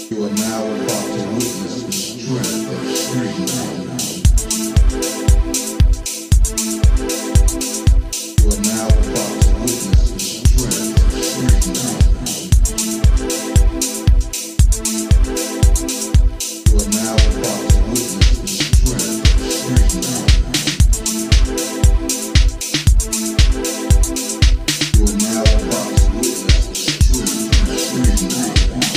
You are now about to witness the strength of street now. You are now about to witness the strength of street now. You are now about to witness the strength of street now. You are now about to witness the strength of street now.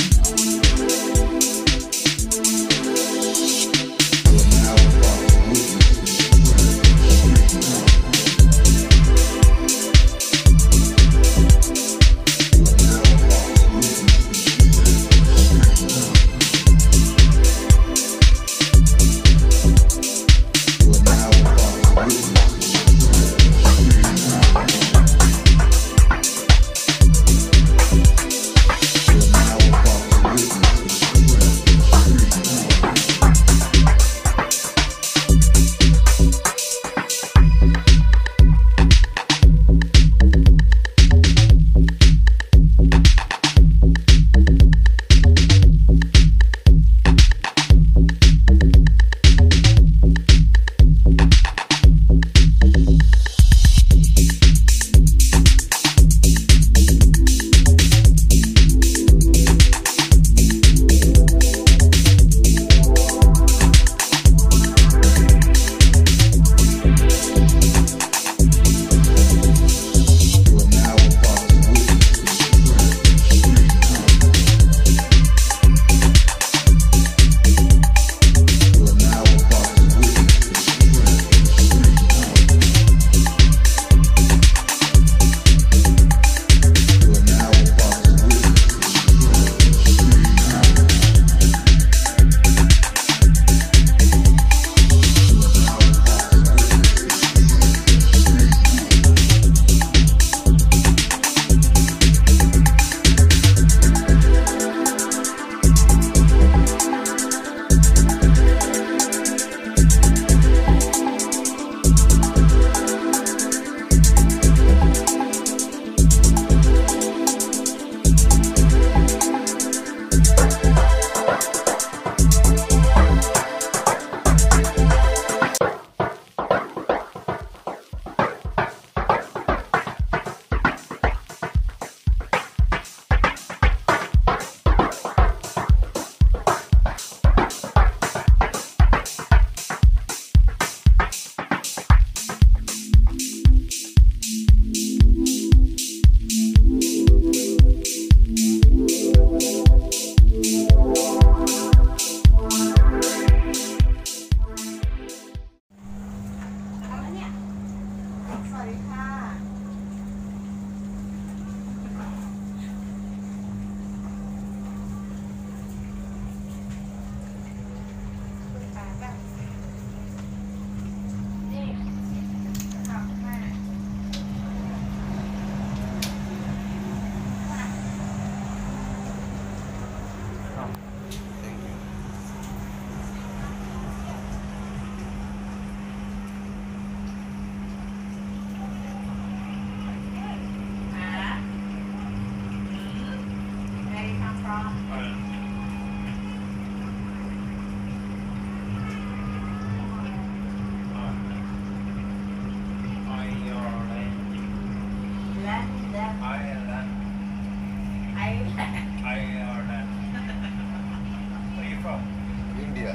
India.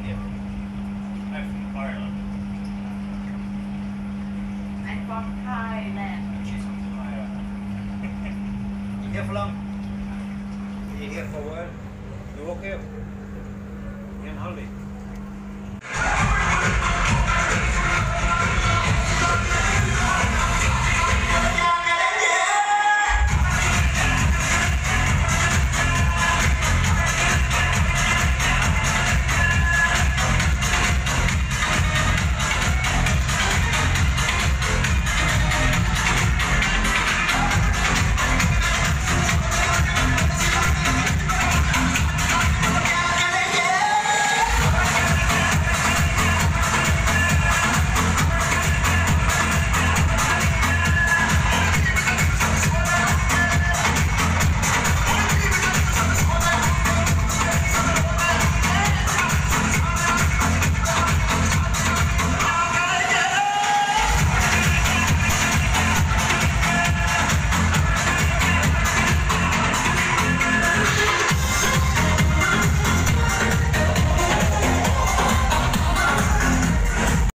I'm from Ireland. I'm from Thailand. She's from Thailand. You here for long? You here for work? You okay? You on holiday?